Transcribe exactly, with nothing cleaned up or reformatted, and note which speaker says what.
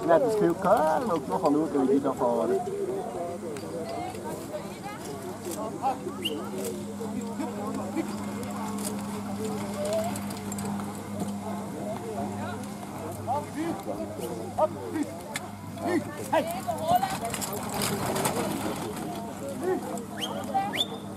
Speaker 1: Neto, escreveu, cara, o que eu falou que eu ia dar fora. Hey!